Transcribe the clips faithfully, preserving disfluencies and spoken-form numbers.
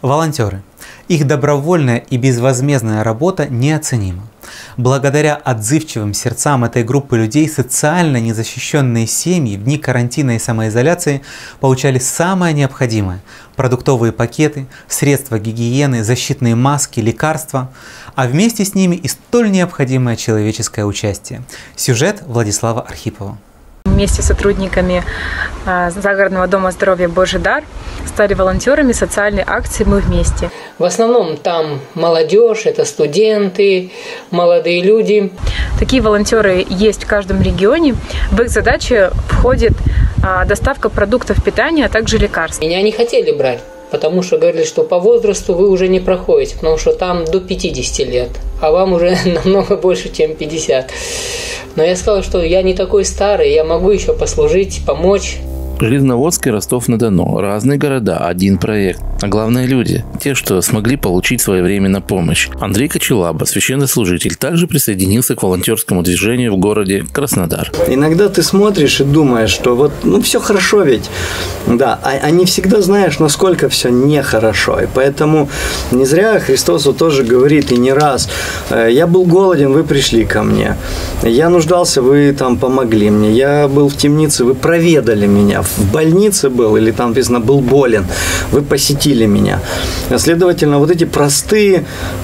Волонтеры. Их добровольная и безвозмездная работа неоценима. Благодаря отзывчивым сердцам этой группы людей социально незащищенные семьи в дни карантина и самоизоляции получали самое необходимое – продуктовые пакеты, средства гигиены, защитные маски, лекарства, а вместе с ними и столь необходимое человеческое участие. Сюжет Владислава Архипова. Вместе с сотрудниками загородного дома здоровья «Божий дар» стали волонтерами социальной акции «Мы вместе». В основном там молодежь, это студенты, молодые люди. Такие волонтеры есть в каждом регионе. В их задачи входит доставка продуктов питания, а также лекарств. Меня не хотели брать, потому что говорили, что по возрасту вы уже не проходите, потому что там до пятидесяти лет, а вам уже намного больше, чем пятьдесят. Но я сказал, что я не такой старый, я могу еще послужить, помочь. Железноводск и Ростов-на-Дону. Разные города, один проект. А главное люди. Те, что смогли получить своевременно помощь. Андрей Кочелаба, священнослужитель, также присоединился к волонтерскому движению в городе Краснодар. Иногда ты смотришь и думаешь, что вот, ну, все хорошо ведь. Да, а, а не всегда знаешь, насколько все нехорошо. И поэтому не зря Христос вот тоже говорит, и не раз: я был голоден, вы пришли ко мне. Я нуждался, вы там помогли мне. Я был в темнице, вы проведали меня. В больнице был, или там написано, был болен, вы посетили меня. Следовательно, вот эти простые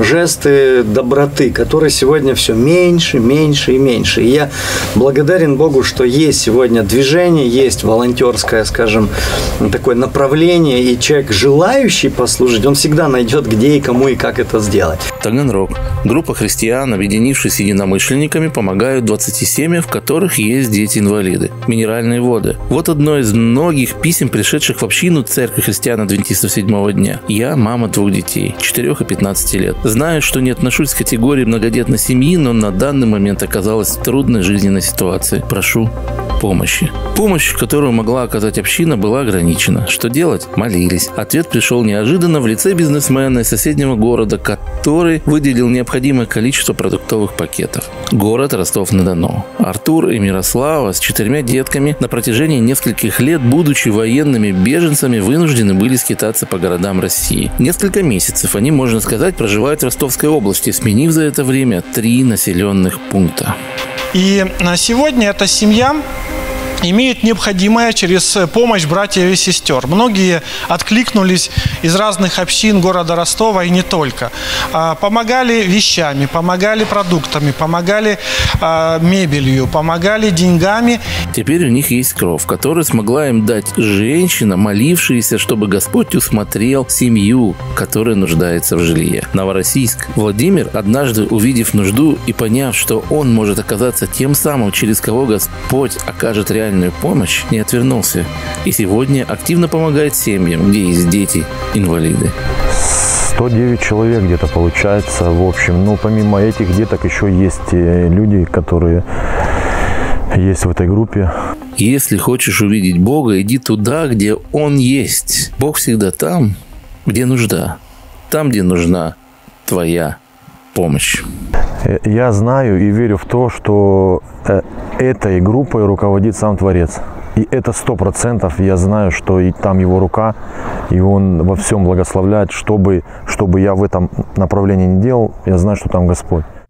жесты доброты, которые сегодня все меньше, меньше и меньше. И я благодарен Богу, что есть сегодня движение, есть волонтерское, скажем, такое направление, и человек, желающий послужить, он всегда найдет, где и кому и как это сделать. Таганрог. Группа христиан, объединившись с единомышленниками, помогают двадцати семьям, в которых есть дети-инвалиды. Минеральные воды. Вот одно из многих писем, пришедших в общину Церкви христиан-адвентистов седьмого дня. Я мама двух детей, четырёх и пятнадцати лет. Знаю, что не отношусь к категории многодетной семьи, но на данный момент оказалась в трудной жизненной ситуации. Прошу помощи. Помощь, которую могла оказать община, была ограничена. Что делать? Молились. Ответ пришел неожиданно в лице бизнесмена из соседнего города, который выделил необходимое количество продуктовых пакетов. Город Ростов-на-Дону. Артур и Мирослава с четырьмя детками на протяжении нескольких лет, будучи военными беженцами, вынуждены были скитаться по городам России. Несколько месяцев они, можно сказать, проживают в Ростовской области, сменив за это время три населенных пункта. И на сегодня эта семья имеет необходимое через помощь братьев и сестер. Многие откликнулись из разных общин города Ростова и не только. Помогали вещами, помогали продуктами, помогали мебелью, помогали деньгами. Теперь у них есть кров, который смогла им дать женщина, молившаяся, чтобы Господь усмотрел семью, которая нуждается в жилье. Новороссийск. Владимир, однажды увидев нужду и поняв, что он может оказаться тем самым, через кого Господь окажет реальную помощь, не отвернулся. И сегодня активно помогает семьям, где есть дети-инвалиды. сто девять человек где-то получается в общем. Но помимо этих деток еще есть люди, которые есть в этой группе. Если хочешь увидеть Бога, иди туда, где Он есть. Бог всегда там, где нужда. Там, где нужна твоя помощь. Я знаю и верю в то, что этой группой руководит сам Творец. И это сто процентов. Я знаю, что и там Его рука, и Он во всем благословляет. Что бы, что бы я в этом направлении не делал, я знаю, что там Господь.